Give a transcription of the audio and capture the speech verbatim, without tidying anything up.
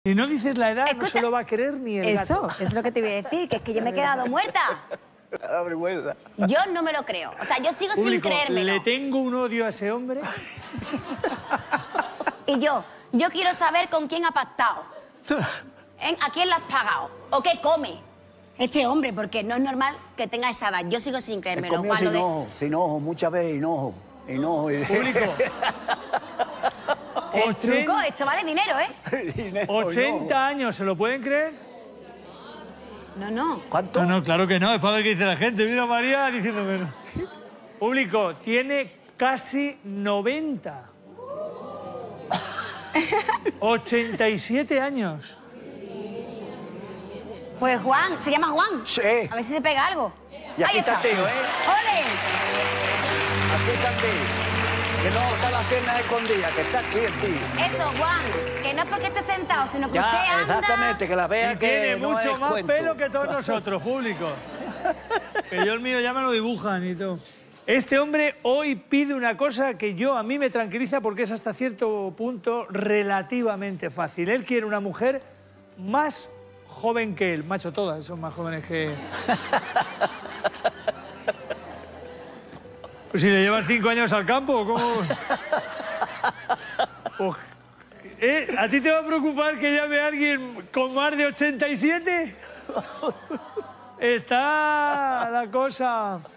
Si no dices la edad, Escucha, no se lo va a creer ni el Eso, gato. eso es lo que te voy a decir, que es que yo me he quedado muerta. Da vergüenza. Yo no me lo creo. O sea, yo sigo Público, sin creérmelo. le tengo un odio a ese hombre. Y yo, yo quiero saber con quién ha pactado. ¿En- ¿A quién lo has pagado? ¿O qué come este hombre? Porque no es normal que tenga esa edad. Yo sigo sin He creérmelo. comido Juan, sin lo de- ojo, sin ojo, muchas veces enojo. Enojo. Público. El Ochen- truco, esto vale dinero, ¿eh? Dinero, ochenta años, ¿se lo pueden creer? No, no. ¿Cuánto? No, no, claro que no. Es para ver qué dice la gente. Mira a María diciéndome no. Público, tiene casi noventa. ochenta y siete años. Pues Juan, se llama Juan. Sí. A ver si se pega algo. Y aquí Ahí está el tío, ¿eh? ¡Ole! Aquí está el tío. Que no está las piernas escondidas, que está aquí el tío. Eso, Juan. Que no es porque esté sentado, sino que usted Ya, anda... exactamente, que la vea Y que tiene no mucho es más cuento. pelo que todos nosotros, público. Que yo el mío ya me lo dibujan y todo. Este hombre hoy pide una cosa que yo a mí me tranquiliza porque es hasta cierto punto relativamente fácil. Él quiere una mujer más joven que él. Macho, todas son más jóvenes que... Pues si le llevan cinco años al campo, ¿cómo...? Pues, ¿eh? ¿A ti te va a preocupar que llame a alguien con más de ochenta y siete? Está la cosa...